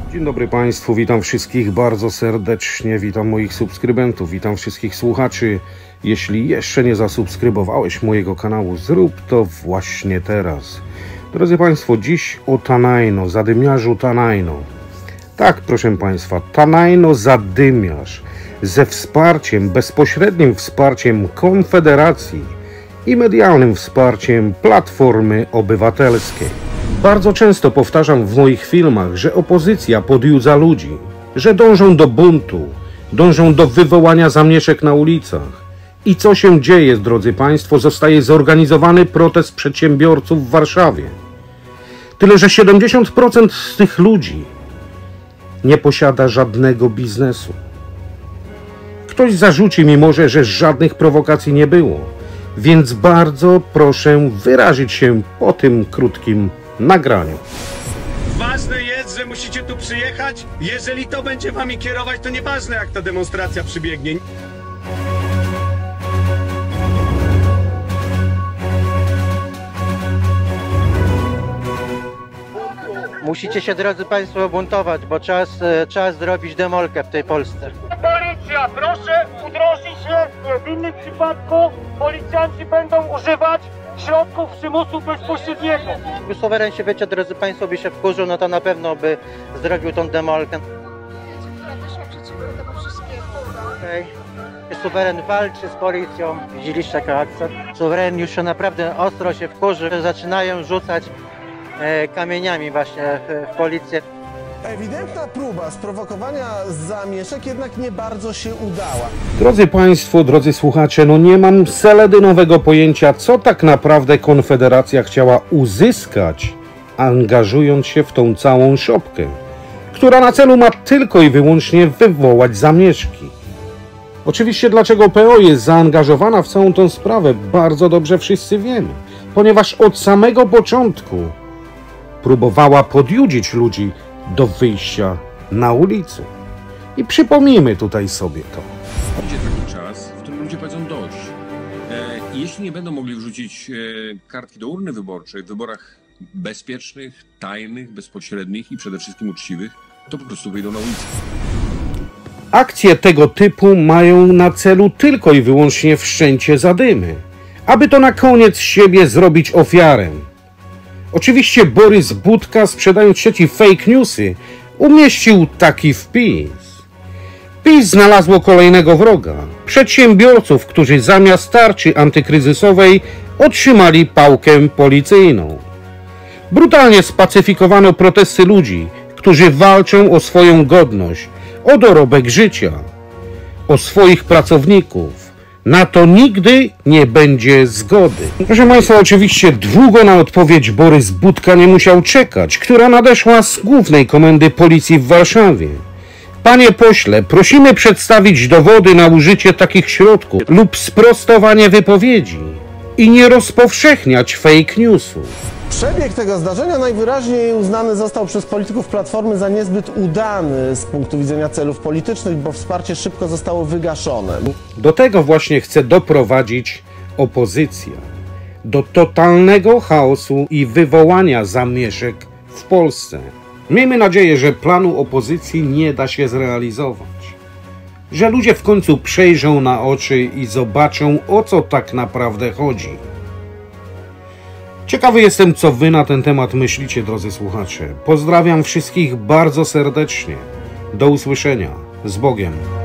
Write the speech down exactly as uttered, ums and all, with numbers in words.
Dzień dobry Państwu, witam wszystkich bardzo serdecznie, witam moich subskrybentów, witam wszystkich słuchaczy. Jeśli jeszcze nie zasubskrybowałeś mojego kanału, zrób to właśnie teraz. Drodzy Państwo, dziś o Tanajno, zadymiarzu Tanajno. Tak, proszę Państwa, Tanajno zadymiarz ze wsparciem, bezpośrednim wsparciem Konfederacji i medialnym wsparciem Platformy Obywatelskiej. Bardzo często powtarzam w moich filmach, że opozycja podjudza ludzi, że dążą do buntu, dążą do wywołania zamieszek na ulicach. I co się dzieje, drodzy Państwo? Zostaje zorganizowany protest przedsiębiorców w Warszawie. Tyle, że siedemdziesiąt procent z tych ludzi nie posiada żadnego biznesu. Ktoś zarzuci mi może, że żadnych prowokacji nie było, więc bardzo proszę wyrazić się po tym krótkim nagraniu. Ważne jest, że musicie tu przyjechać. Jeżeli to będzie wami kierować, to nieważne jak ta demonstracja przybiegnie. Musicie się, drodzy Państwo, buntować, bo czas, czas zrobić demolkę w tej Polsce. Policja, proszę udrożnić się. W innym przypadku policjanci będą używać środków przymusu bezpośredniego. Gdyby suweren się, wiecie, drodzy Państwo, by się wkurzył, no to na pewno by zrobił tą demolkę. Okay. Suweren walczy z policją. Widzieliście jaka akcja? Suweren już się naprawdę ostro się wkurzy. Zaczynają rzucać e, kamieniami właśnie w policję. Ewidentna próba sprowokowania zamieszek jednak nie bardzo się udała. Drodzy Państwo, drodzy słuchacze, no nie mam seledynowego pojęcia, co tak naprawdę Konfederacja chciała uzyskać, angażując się w tą całą szopkę, która na celu ma tylko i wyłącznie wywołać zamieszki. Oczywiście dlaczego P O jest zaangażowana w całą tą sprawę, bardzo dobrze wszyscy wiemy, ponieważ od samego początku próbowała podjudzić ludzi do wyjścia na ulicę. I przypomnijmy tutaj sobie to. Będzie taki czas, w którym ludzie powiedzą dość. E, jeśli nie będą mogli wrzucić e, kartki do urny wyborczej w wyborach bezpiecznych, tajnych, bezpośrednich i przede wszystkim uczciwych, to po prostu wyjdą na ulicę. Akcje tego typu mają na celu tylko i wyłącznie wszczęcie zadymy, aby to na koniec siebie zrobić ofiarę. Oczywiście Borys Budka, sprzedając sieci fake newsy, umieścił taki wpis. PiS znalazło kolejnego wroga. Przedsiębiorców, którzy zamiast tarczy antykryzysowej otrzymali pałkę policyjną. Brutalnie spacyfikowano protesty ludzi, którzy walczą o swoją godność, o dorobek życia, o swoich pracowników. Na to nigdy nie będzie zgody. Proszę Państwa, oczywiście długo na odpowiedź Borys Budka nie musiał czekać, która nadeszła z Głównej Komendy Policji w Warszawie. Panie pośle, prosimy przedstawić dowody na użycie takich środków lub sprostowanie wypowiedzi i nie rozpowszechniać fake newsów. Przebieg tego zdarzenia najwyraźniej uznany został przez polityków Platformy za niezbyt udany z punktu widzenia celów politycznych, bo wsparcie szybko zostało wygaszone. Do tego właśnie chce doprowadzić opozycja. Do totalnego chaosu i wywołania zamieszek w Polsce. Miejmy nadzieję, że planu opozycji nie da się zrealizować. Że ludzie w końcu przejrzą na oczy i zobaczą, o co tak naprawdę chodzi. Ciekawy jestem, co wy na ten temat myślicie, drodzy słuchacze. Pozdrawiam wszystkich bardzo serdecznie. Do usłyszenia. Z Bogiem.